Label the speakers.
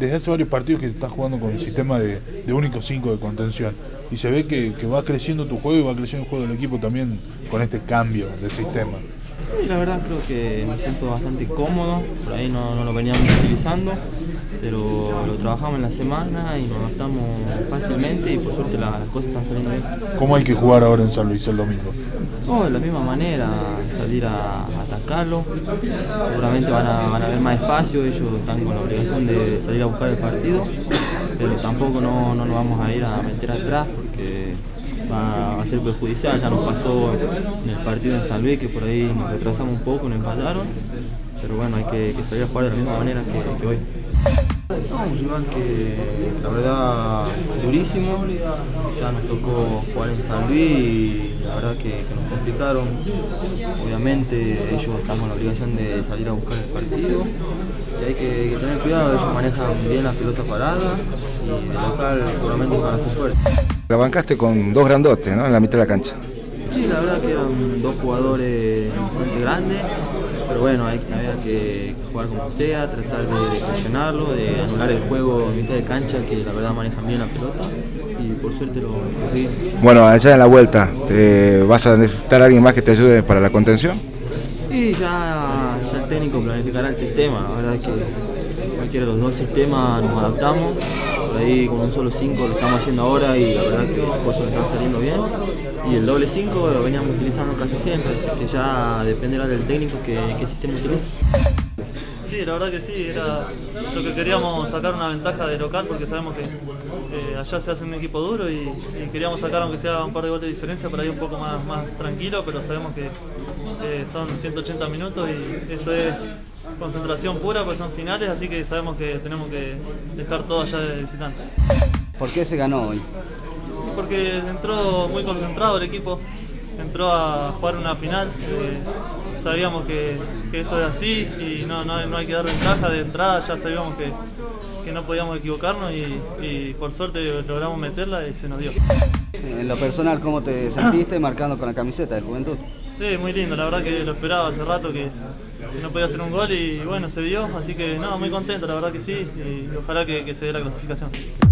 Speaker 1: desde hace varios partidos que estás jugando con el sistema de únicos 5 de contención y se ve que va creciendo tu juego y va creciendo el juego del equipo también con este cambio de sistema.
Speaker 2: Sí, la verdad creo que me siento bastante cómodo, por ahí no lo veníamos utilizando, pero lo trabajamos en la semana y nos adaptamos fácilmente y por suerte las cosas están saliendo bien.
Speaker 1: ¿Cómo hay que jugar ahora en San Luis el domingo?
Speaker 2: No, de la misma manera, salir a atacarlo, seguramente van a haber más espacio, ellos están con la obligación de salir a buscar el partido, pero tampoco no nos vamos a ir a meter atrás porque va a ser perjudicial. Ya nos pasó en el partido en San Luis que por ahí nos retrasamos un poco, nos empataron, pero bueno, hay que salir a jugar de la misma manera que hoy. Un rival que la verdad durísimo, ya nos tocó jugar en San Luis y la verdad que nos complicaron. Obviamente ellos están con la obligación de salir a buscar el partido y hay que tener cuidado, ellos manejan bien la pelota parada y de local seguramente se van a hacer fuertes.
Speaker 3: La bancaste con dos grandotes, ¿no?, en la mitad de la cancha.
Speaker 2: Sí, la verdad que eran dos jugadores bastante grandes, pero bueno, había que jugar como sea, tratar de presionarlo, de anular el juego en mitad de cancha, que la verdad manejan bien la pelota y por suerte lo conseguimos.
Speaker 3: Bueno, allá en la vuelta, ¿vas a necesitar a alguien más que te ayude para la contención?
Speaker 2: Y ya el técnico planificará el sistema, la verdad que cualquiera de los dos sistemas nos adaptamos. Por ahí con un solo 5 lo estamos haciendo ahora y la verdad que las cosas están saliendo bien. Y el doble 5 lo veníamos utilizando casi siempre, así que ya dependerá del técnico qué sistema utiliza.
Speaker 4: Sí, la verdad que sí, era lo que queríamos, sacar una ventaja de local porque sabemos que allá se hace un equipo duro y queríamos sacar aunque sea un par de goles de diferencia para ir un poco más tranquilo, pero sabemos que son 180 minutos y esto es concentración pura, pues son finales, así que sabemos que tenemos que dejar todo allá de visitante.
Speaker 5: ¿Por qué se ganó hoy?
Speaker 4: Porque entró muy concentrado el equipo, entró a jugar una final, sabíamos que esto es así y no hay que dar ventaja de entrada, ya sabíamos que no podíamos equivocarnos y por suerte logramos meterla y se nos dio.
Speaker 5: En lo personal, ¿cómo te sentiste marcando con la camiseta de Juventud?
Speaker 4: Sí, muy lindo, la verdad que lo esperaba hace rato que no podía hacer un gol y bueno, se dio, así que no, muy contento, la verdad que sí, y ojalá que se dé la clasificación.